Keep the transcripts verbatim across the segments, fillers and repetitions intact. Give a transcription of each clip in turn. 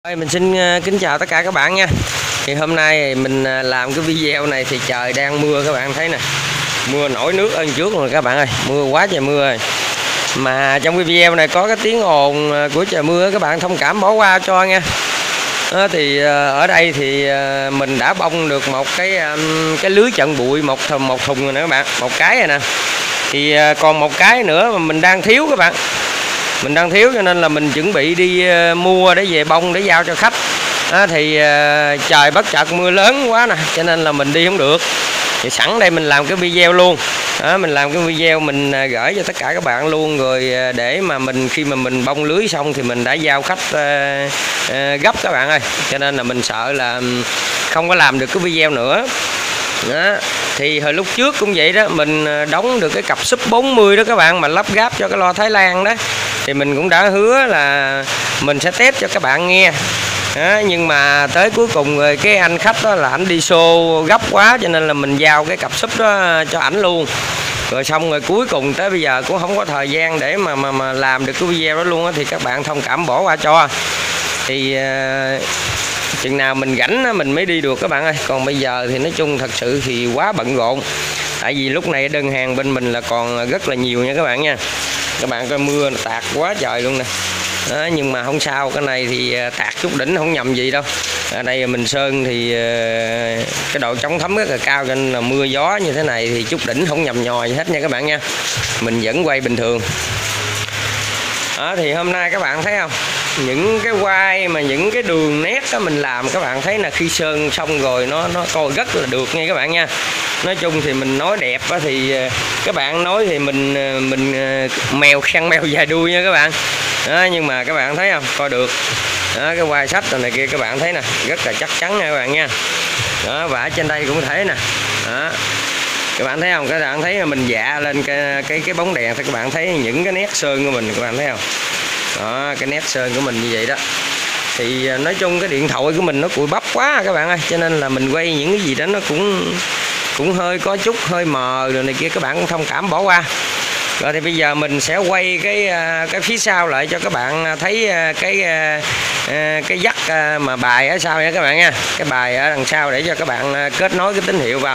Mình xin kính chào tất cả các bạn nha. Thì hôm nay mình làm cái video này thì trời đang mưa, các bạn thấy nè, mưa nổi nước ơn trước rồi các bạn ơi, mưa quá trời mưa rồi. Mà trong cái video này có cái tiếng ồn của trời mưa, các bạn thông cảm bỏ qua cho nha. Đó, thì ở đây thì mình đã bông được một cái cái lưới chặn bụi một thùng một thùng rồi nè các bạn, một cái rồi nè. Thì còn một cái nữa mà mình đang thiếu các bạn. Mình đang thiếu cho nên là mình chuẩn bị đi mua để về bông để giao cho khách. Đó, thì trời bất chợt mưa lớn quá nè, cho nên là mình đi không được. Thì sẵn đây mình làm cái video luôn. Đó, mình làm cái video mình gửi cho tất cả các bạn luôn rồi, để mà mình khi mà mình bông lưới xong thì mình đã giao khách uh, uh, gấp các bạn ơi. Cho nên là mình sợ là không có làm được cái video nữa. Đó. Thì hồi lúc trước cũng vậy đó, mình đóng được cái cặp súp bốn mươi đó các bạn, mà lắp ráp cho cái loa Thái Lan đó. Thì mình cũng đã hứa là mình sẽ test cho các bạn nghe. Đó, nhưng mà tới cuối cùng rồi cái anh khách đó là anh đi show gấp quá, cho nên là mình giao cái cặp súp đó cho ảnh luôn. Rồi xong rồi cuối cùng tới bây giờ cũng không có thời gian để mà mà, mà làm được cái video đó luôn á, thì các bạn thông cảm bỏ qua cho. Thì uh, chừng nào mình rảnh mình mới đi được các bạn ơi. Còn bây giờ thì nói chung thật sự thì quá bận rộn. Tại vì lúc này đơn hàng bên mình là còn rất là nhiều nha các bạn nha. Các bạn coi mưa tạt quá trời luôn nè. Đó, nhưng mà không sao, cái này thì tạt chút đỉnh không nhầm gì đâu. Ở đây mình sơn thì cái độ chống thấm rất là cao, cho nên là mưa gió như thế này thì chút đỉnh không nhầm nhòi gì hết nha các bạn nha. Mình vẫn quay bình thường. Đó, thì hôm nay các bạn thấy không, những cái quai mà những cái đường nét đó mình làm, các bạn thấy là khi sơn xong rồi nó nó coi rất là được nha các bạn nha. Nói chung thì mình nói đẹp đó, thì các bạn nói thì mình mình mèo săn mèo dài đuôi nha các bạn. Đó, nhưng mà các bạn thấy không, coi được. Đó, cái quai sách rồi này kia các bạn thấy nè, rất là chắc chắn nha các bạn nha. Đó, và ở trên đây cũng thế nè. Đó, các bạn thấy không, các bạn thấy mình dạ lên cái cái cái bóng đèn thì các bạn thấy những cái nét sơn của mình, các bạn thấy không. Đó, cái nét sơn của mình như vậy đó. Thì nói chung cái điện thoại của mình nó cùi bắp quá các bạn ơi, cho nên là mình quay những cái gì đó nó cũng cũng hơi có chút hơi mờ rồi này kia, các bạn cũng thông cảm bỏ qua. Rồi thì bây giờ mình sẽ quay cái cái phía sau lại cho các bạn thấy cái cái dắt mà bài ở sau nha các bạn nha. Cái bài ở đằng sau để cho các bạn kết nối cái tín hiệu vào.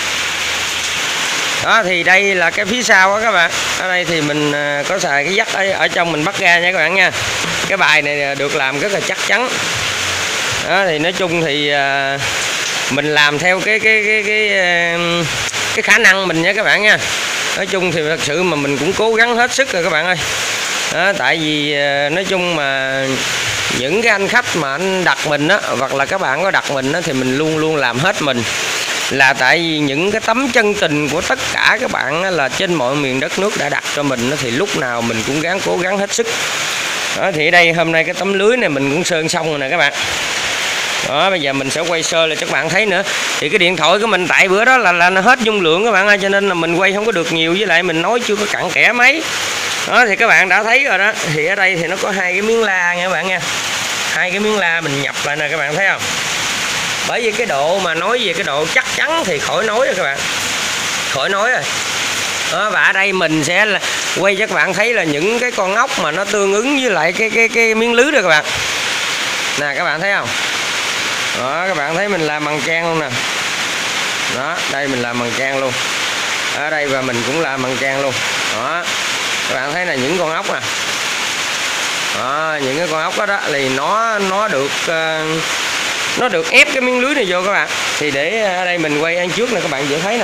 Đó, thì đây là cái phía sau đó các bạn. Ở đây thì mình có xài cái dắt ở, ở trong mình bắt ra nha các bạn nha. Cái bài này được làm rất là chắc chắn. Đó, thì nói chung thì mình làm theo cái cái cái cái cái khả năng mình nha các bạn nha. Nói chung thì thật sự mà mình cũng cố gắng hết sức rồi các bạn ơi. Đó, tại vì nói chung mà những cái anh khách mà anh đặt mình á, hoặc là các bạn có đặt mình á, thì mình luôn luôn làm hết mình. Là tại vì những cái tấm chân tình của tất cả các bạn á, là trên mọi miền đất nước đã đặt cho mình á, thì lúc nào mình cũng gắng cố gắng hết sức. Đó, thì ở đây hôm nay cái tấm lưới này mình cũng sơn xong rồi nè các bạn. Đó, bây giờ mình sẽ quay sơ lại cho các bạn thấy nữa. Thì cái điện thoại của mình tại bữa đó là, là nó hết dung lượng các bạn ơi, cho nên là mình quay không có được nhiều, với lại mình nói chưa có cặn kẽ mấy. Đó, thì các bạn đã thấy rồi đó. Thì ở đây thì nó có hai cái miếng la nha các bạn nha. Hai cái miếng la mình nhập lại nè, các bạn thấy không. Bởi vì cái độ mà nói về cái độ chắc chắn thì khỏi nói rồi các bạn, khỏi nói rồi. Đó, và ở đây mình sẽ là quay cho các bạn thấy là những cái con ốc mà nó tương ứng với lại cái cái cái miếng lưới đó các bạn. Nè các bạn thấy không. Đó, các bạn thấy mình làm bằng trang luôn nè. Đó, đây mình làm bằng trang luôn. Ở đây và mình cũng làm bằng trang luôn. Đó, các bạn thấy là những con ốc nè. Đó, những cái con ốc đó, đó thì nó nó được uh, nó được ép cái miếng lưới này vô các bạn. Thì để ở đây mình quay ăn trước nè, các bạn dễ thấy nè.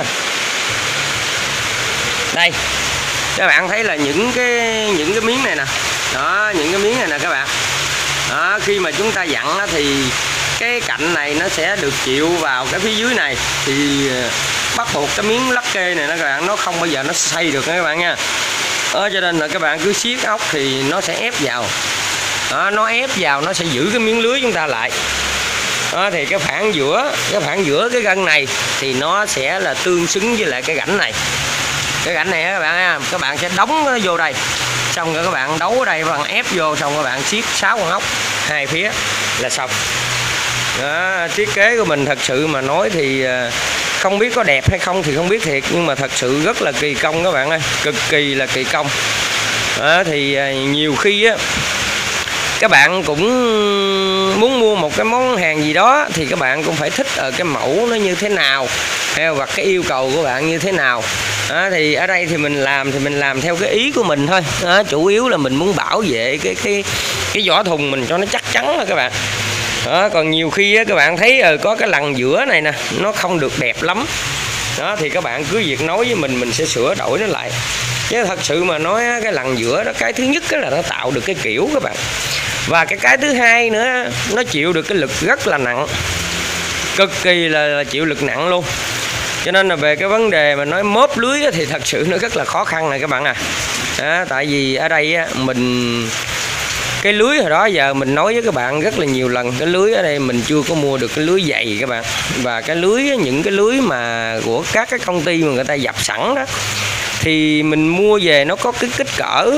Đây, các bạn thấy là những cái những cái miếng này nè. Đó, những cái miếng này nè các bạn. Đó, khi mà chúng ta dặn đó, thì cái cạnh này nó sẽ được chịu vào cái phía dưới này, thì bắt buộc cái miếng lắc kê này nó các bạn, nó không bao giờ nó xây được các bạn nha. Đó, cho nên là các bạn cứ siết ốc thì nó sẽ ép vào. Đó, nó ép vào nó sẽ giữ cái miếng lưới chúng ta lại. Đó, thì cái phản giữa cái phản giữa cái gân này thì nó sẽ là tương xứng với lại cái rãnh này. Cái rãnh này các bạn nha, các bạn sẽ đóng nó vô đây, xong rồi các bạn đấu ở đây bằng ép vô, xong các bạn siết sáu con ốc hai phía là xong. Đó, thiết kế của mình thật sự mà nói thì không biết có đẹp hay không thì không biết thiệt, nhưng mà thật sự rất là kỳ công các bạn ơi, cực kỳ là kỳ công. Đó, thì nhiều khi á các bạn cũng muốn mua một cái món hàng gì đó thì các bạn cũng phải thích ở cái mẫu nó như thế nào hoặc cái yêu cầu của bạn như thế nào. Đó, thì ở đây thì mình làm thì mình làm theo cái ý của mình thôi. Đó, chủ yếu là mình muốn bảo vệ cái cái cái vỏ thùng mình cho nó chắc chắn thôi các bạn. Đó, còn nhiều khi á, các bạn thấy ờ, có cái lằn giữa này nè nó không được đẹp lắm. Đó thì các bạn cứ việc nói với mình mình sẽ sửa đổi nó lại. Chứ thật sự mà nói cái lằn giữa đó, cái thứ nhất là nó tạo được cái kiểu các bạn. Và cái cái thứ hai nữa, nó chịu được cái lực rất là nặng, cực kỳ là, là chịu lực nặng luôn. Cho nên là về cái vấn đề mà nói mớp lưới thì thật sự nó rất là khó khăn này các bạn à. Đó, tại vì ở đây mình cái lưới hồi đó giờ mình nói với các bạn rất là nhiều lần, cái lưới ở đây mình chưa có mua được cái lưới dày các bạn. Và cái lưới, những cái lưới mà của các cái công ty mà người ta dập sẵn đó, thì mình mua về nó có cái kích cỡ,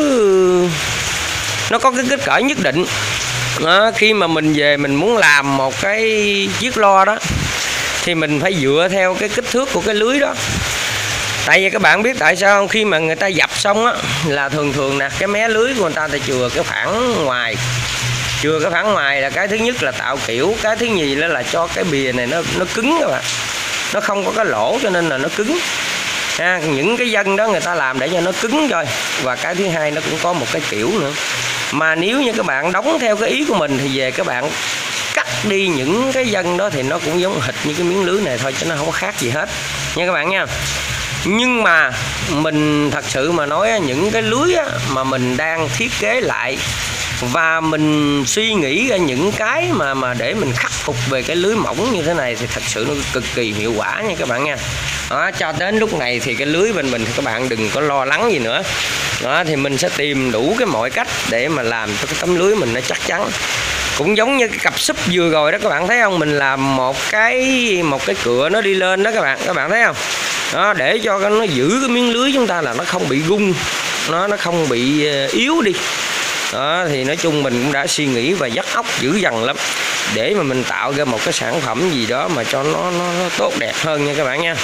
nó có cái kích cỡ nhất định. Đó, khi mà mình về mình muốn làm một cái chiếc loa đó thì mình phải dựa theo cái kích thước của cái lưới đó. Tại vì các bạn biết tại sao không? Khi mà người ta dập xong á là thường thường nè, cái mé lưới của người ta thì chừa cái phẳng ngoài. Chừa cái phẳng ngoài là cái thứ nhất là tạo kiểu, cái thứ nhì là, là cho cái bìa này nó nó cứng các bạn. Nó không có cái lỗ cho nên là nó cứng. Ha, những cái dân đó người ta làm để cho nó cứng rồi. Và cái thứ hai nó cũng có một cái kiểu nữa. Mà nếu như các bạn đóng theo cái ý của mình thì về các bạn cắt đi những cái dân đó thì nó cũng giống hệt như cái miếng lưới này thôi, chứ nó không có khác gì hết nha các bạn nha. Nhưng mà mình thật sự mà nói những cái lưới mà mình đang thiết kế lại và mình suy nghĩ ra những cái mà mà để mình khắc phục về cái lưới mỏng như thế này thì thật sự nó cực kỳ hiệu quả nha các bạn nha. Đó, cho đến lúc này thì cái lưới bên mình thì các bạn đừng có lo lắng gì nữa. Đó, thì mình sẽ tìm đủ cái mọi cách để mà làm cho cái tấm lưới mình nó chắc chắn. Cũng giống như cái cặp súp vừa rồi đó các bạn thấy không, mình làm một cái một cái cựa nó đi lên đó các bạn, các bạn thấy không? Đó, để cho nó giữ cái miếng lưới chúng ta là nó không bị gung, nó nó không bị yếu đi. Đó thì nói chung mình cũng đã suy nghĩ và dắt óc dữ dằn lắm để mà mình tạo ra một cái sản phẩm gì đó mà cho nó, nó, nó tốt đẹp hơn nha các bạn nha.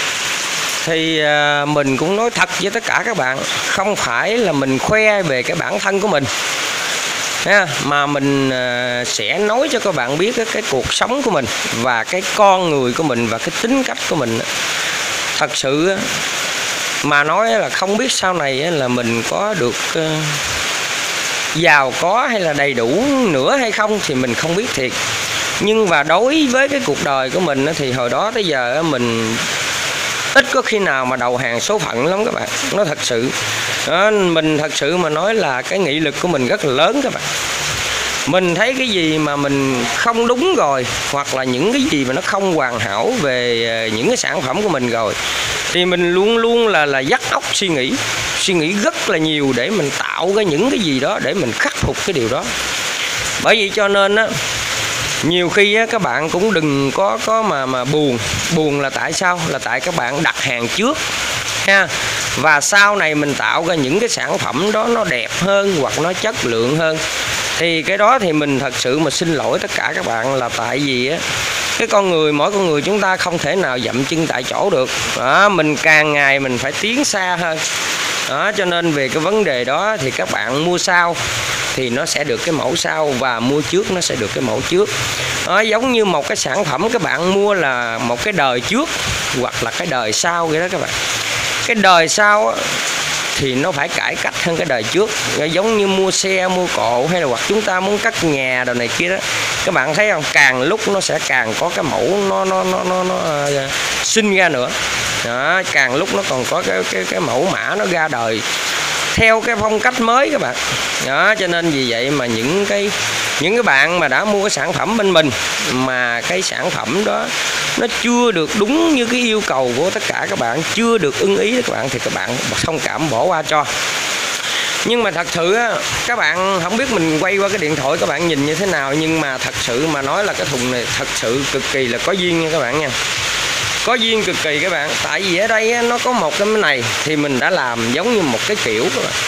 Thì à, mình cũng nói thật với tất cả các bạn, không phải là mình khoe về cái bản thân của mình ha, mà mình à, sẽ nói cho các bạn biết cái, cái cuộc sống của mình và cái con người của mình và cái tính cách của mình. Thật sự mà nói là không biết sau này là mình có được uh, giàu có hay là đầy đủ nữa hay không thì mình không biết thiệt. Nhưng và đối với cái cuộc đời của mình thì hồi đó tới giờ mình ít có khi nào mà đầu hàng số phận lắm các bạn. Nó thật sự đó, mình thật sự mà nói là cái nghị lực của mình rất là lớn các bạn. Mình thấy cái gì mà mình không đúng rồi, hoặc là những cái gì mà nó không hoàn hảo về những cái sản phẩm của mình rồi, thì mình luôn luôn là là dắt óc suy nghĩ, suy nghĩ rất là nhiều để mình tạo ra những cái gì đó để mình khắc phục cái điều đó. Bởi vậy cho nên á, nhiều khi á, các bạn cũng đừng có có mà mà buồn. Buồn là tại sao? Là tại các bạn đặt hàng trước ha. Và sau này mình tạo ra những cái sản phẩm đó nó đẹp hơn hoặc nó chất lượng hơn, thì cái đó thì mình thật sự mà xin lỗi tất cả các bạn, là tại vì á, cái con người, mỗi con người chúng ta không thể nào dậm chân tại chỗ được. Đó, mình càng ngày mình phải tiến xa hơn. Đó, cho nên về cái vấn đề đó thì các bạn mua sau thì nó sẽ được cái mẫu sau, và mua trước nó sẽ được cái mẫu trước. Đó, giống như một cái sản phẩm các bạn mua là một cái đời trước hoặc là cái đời sau vậy đó các bạn. Cái đời sau á, thì nó phải cải cách hơn cái đời trước. Giống như mua xe, mua cộ hay là hoặc chúng ta muốn cất nhà đồ này kia đó, các bạn thấy không, càng lúc nó sẽ càng có cái mẫu nó nó nó nó, nó uh, sinh ra nữa. Đó, càng lúc nó còn có cái cái cái mẫu mã nó ra đời theo cái phong cách mới các bạn. Đó, cho nên vì vậy mà những cái những cái bạn mà đã mua cái sản phẩm bên mình mà cái sản phẩm đó nó chưa được đúng như cái yêu cầu của tất cả các bạn, chưa được ưng ý các bạn, thì các bạn thông cảm bỏ qua cho. Nhưng mà thật sự á, các bạn không biết mình quay qua cái điện thoại các bạn nhìn như thế nào, nhưng mà thật sự mà nói là cái thùng này thật sự cực kỳ là có duyên nha các bạn nha. Có duyên cực kỳ các bạn. Tại vì ở đây á, nó có một cái này thì mình đã làm giống như một cái kiểu các bạn.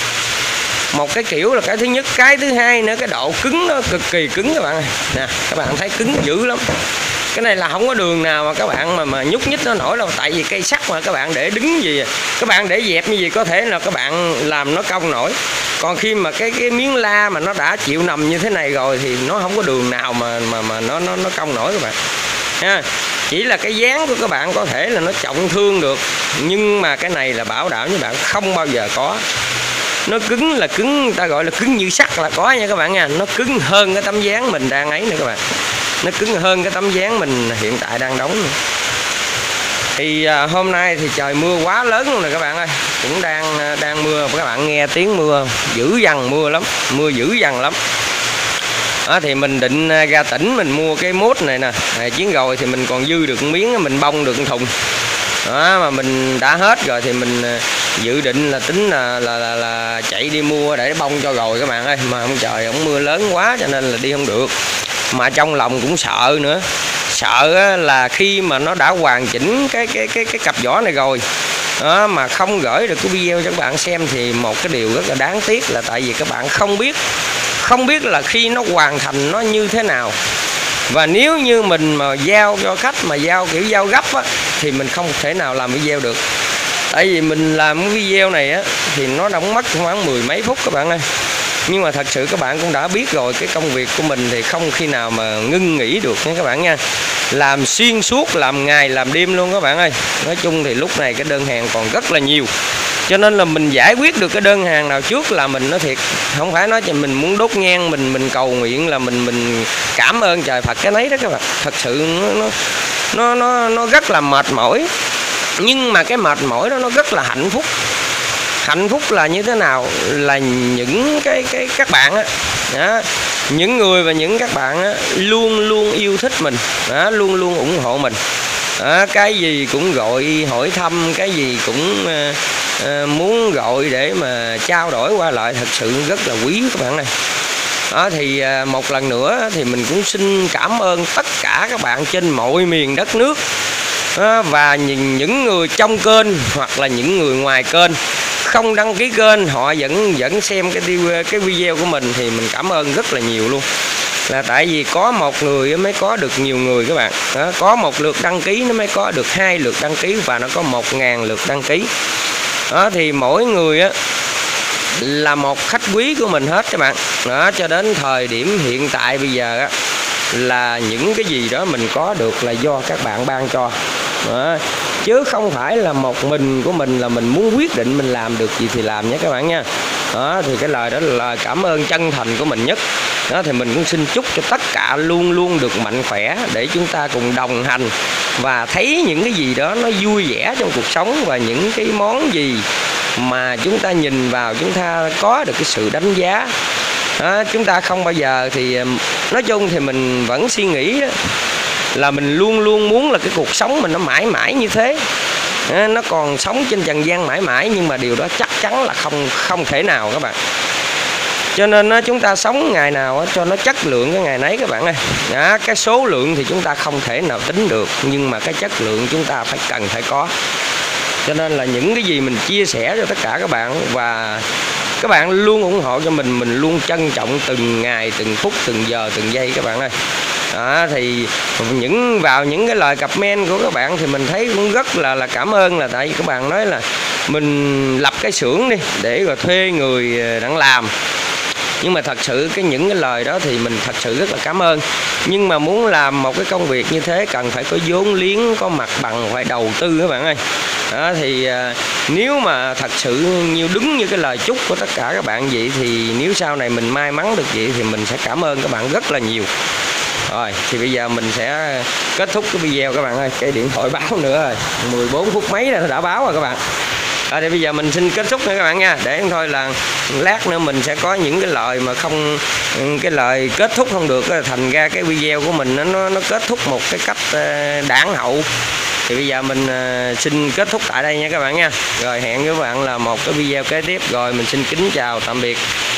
Một cái kiểu là cái thứ nhất, cái thứ hai nữa cái độ cứng nó cực kỳ cứng các bạn. Nè, các bạn thấy cứng dữ lắm. Cái này là không có đường nào mà các bạn mà mà nhúc nhích nó nổi đâu, tại vì cây sắt mà các bạn để đứng gì, các bạn để dẹp như gì có thể là các bạn làm nó cong nổi. Còn khi mà cái cái miếng la mà nó đã chịu nằm như thế này rồi thì nó không có đường nào mà mà mà nó nó nó cong nổi các bạn ha. Chỉ là cái dáng của các bạn có thể là nó trọng thương được, nhưng mà cái này là bảo đảm với bạn không bao giờ có. Nó cứng là cứng, ta gọi là cứng như sắt là có nha các bạn nha. Nó cứng hơn cái tấm dáng mình đang ấy nữa các bạn. Nó cứng hơn cái tấm dáng mình hiện tại đang đóng nữa. Thì à, hôm nay thì trời mưa quá lớn luôn nè các bạn ơi. Cũng đang đang mưa, các bạn nghe tiếng mưa dữ dằn, mưa lắm, mưa dữ dằn lắm. Đó, thì mình định ra tỉnh mình mua cái mốt này nè. À, chuyến rồi thì mình còn dư được miếng, mình bông được thùng. Đó, mà mình đã hết rồi thì mình dự định là tính là là, là, là chạy đi mua để bông cho rồi các bạn ơi. Mà ông trời ổng mưa lớn quá cho nên là đi không được. Mà trong lòng cũng sợ nữa. Sợ là khi mà nó đã hoàn chỉnh cái cái cái cái cặp vỏ này rồi đó, mà không gửi được cái video cho các bạn xem thì một cái điều rất là đáng tiếc là tại vì các bạn không biết không biết là khi nó hoàn thành nó như thế nào. Và nếu như mình mà giao cho khách mà giao kiểu giao gấp á, thì mình không thể nào làm video được. Tại vì mình làm cái video này á thì nó đã mất khoảng mười mấy phút các bạn ơi. Nhưng mà thật sự các bạn cũng đã biết rồi, cái công việc của mình thì không khi nào mà ngưng nghỉ được nha các bạn nha. Làm xuyên suốt, làm ngày làm đêm luôn các bạn ơi. Nói chung thì lúc này cái đơn hàng còn rất là nhiều, cho nên là mình giải quyết được cái đơn hàng nào trước là mình nói thiệt, không phải nói cho mình muốn đốt nhang, mình mình cầu nguyện là mình mình cảm ơn trời Phật cái nấy đó các bạn. Thật sự nó nó nó nó rất là mệt mỏi, nhưng mà cái mệt mỏi đó nó rất là hạnh phúc. Hạnh phúc là như thế nào? Là những cái cái các bạn á, đó, những người và những các bạn á, luôn luôn yêu thích mình, đó, luôn luôn ủng hộ mình. Đó, cái gì cũng gọi hỏi thăm, cái gì cũng uh, uh, muốn gọi để mà trao đổi qua lại, thật sự rất là quý các bạn này. Đó, thì uh, một lần nữa thì mình cũng xin cảm ơn tất cả các bạn trên mọi miền đất nước. Đó, và những, những người trong kênh hoặc là những người ngoài kênh không đăng ký kênh, họ vẫn vẫn xem cái cái video của mình thì mình cảm ơn rất là nhiều luôn. Là tại vì có một người mới có được nhiều người các bạn. Đó, có một lượt đăng ký nó mới có được hai lượt đăng ký, và nó có một ngàn lượt đăng ký. Đó, thì mỗi người á là một khách quý của mình hết các bạn. Đó, cho đến thời điểm hiện tại bây giờ á, là những cái gì đó mình có được là do các bạn ban cho. Đó, chứ không phải là một mình của mình là mình muốn quyết định mình làm được gì thì làm nhé các bạn nha. Đó, thì cái lời đó là lời cảm ơn chân thành của mình nhất. Đó, thì mình cũng xin chúc cho tất cả luôn luôn được mạnh khỏe để chúng ta cùng đồng hành và thấy những cái gì đó nó vui vẻ trong cuộc sống, và những cái món gì mà chúng ta nhìn vào chúng ta có được cái sự đánh giá. Đó, chúng ta không bao giờ thì nói chung thì mình vẫn suy nghĩ đó, là mình luôn luôn muốn là cái cuộc sống mình nó mãi mãi như thế, nó còn sống trên trần gian mãi mãi, nhưng mà điều đó chắc chắn là không không thể nào các bạn. Cho nên chúng ta sống ngày nào cho nó chất lượng cái ngày nấy các bạn ơi. Đó, cái số lượng thì chúng ta không thể nào tính được, nhưng mà cái chất lượng chúng ta phải cần phải có. Cho nên là những cái gì mình chia sẻ cho tất cả các bạn, và các bạn luôn ủng hộ cho mình, mình luôn trân trọng từng ngày, từng phút, từng giờ, từng giây các bạn ơi. Đó, thì những vào những cái lời comment của các bạn thì mình thấy cũng rất là là cảm ơn, là tại vì các bạn nói là mình lập cái xưởng đi để rồi thuê người đang làm. Nhưng mà thật sự cái những cái lời đó thì mình thật sự rất là cảm ơn. Nhưng mà muốn làm một cái công việc như thế cần phải có vốn liếng, có mặt bằng, phải đầu tư các bạn ơi. Đó, thì à, nếu mà thật sự như đúng như cái lời chúc của tất cả các bạn vậy, thì nếu sau này mình may mắn được vậy thì mình sẽ cảm ơn các bạn rất là nhiều. Rồi thì bây giờ mình sẽ kết thúc cái video các bạn ơi. Cái điện thoại báo nữa rồi, mười bốn phút mấy là đã báo rồi các bạn. Rồi thì bây giờ mình xin kết thúc nữa các bạn nha. Để thôi là lát nữa mình sẽ có những cái lời mà không, cái lời kết thúc không được, thành ra cái video của mình nó nó kết thúc một cái cách đáng hậu. Thì bây giờ mình xin kết thúc tại đây nha các bạn nha. Rồi hẹn với các bạn là một cái video kế tiếp. Rồi mình xin kính chào tạm biệt.